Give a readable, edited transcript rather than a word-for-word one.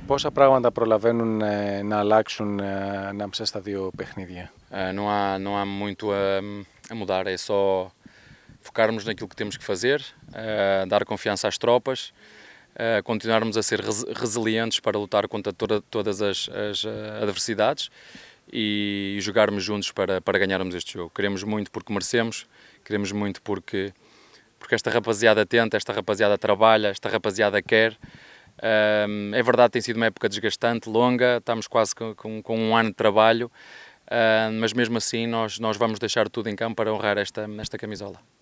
Πόσα πράγματα προλαβαίνουν να αλλάξουν ανάμεσα στα δύο παιχνίδια? Não há muito a mudar, é só focarmos naquilo que temos que fazer, dar confiança às tropas, continuarmos a ser resilientes para lutar contra todas as adversidades e jogarmos juntos para ganharmos este jogo. Queremos muito porque merecemos, queremos muito porque esta rapaziada tenta, esta rapaziada trabalha, esta rapaziada quer. É verdade, tem sido uma época desgastante, longa, estamos quase com um ano de trabalho, mas mesmo assim nós vamos deixar tudo em campo para honrar esta camisola.